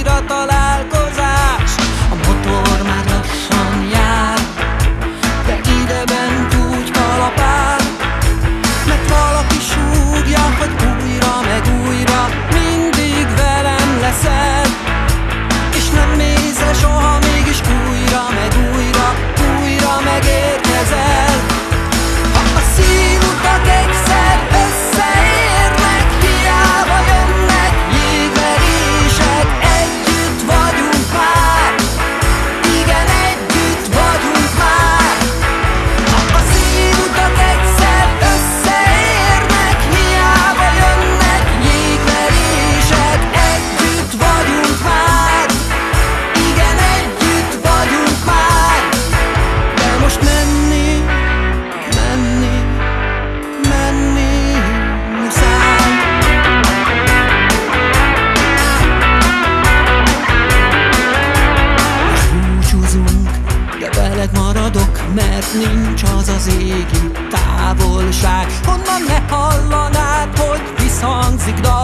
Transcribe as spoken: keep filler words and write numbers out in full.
újra találkozás. A motor már lassan jár, de ideben úgy kalapál, mert valaki súgja, hogy újra meg újra mindig velem leszel, és nem észre soha, mégis újra meg újra, újra megérkezel. Ha a szívutak egyszer összeérnek, hiába jönnek jégverések, együtt vagyunk már, igen, együtt vagyunk már. Ha a szívutak egyszer összeérnek, hiába jönnek jégverések, együtt vagyunk már, igen, együtt vagyunk már. De most menni, menni, menni muszáj. Most búcsúzunk, de veled maradok, mert nincs az az égi távolság, honnan ne hallanád, hogy visszhangzik dal.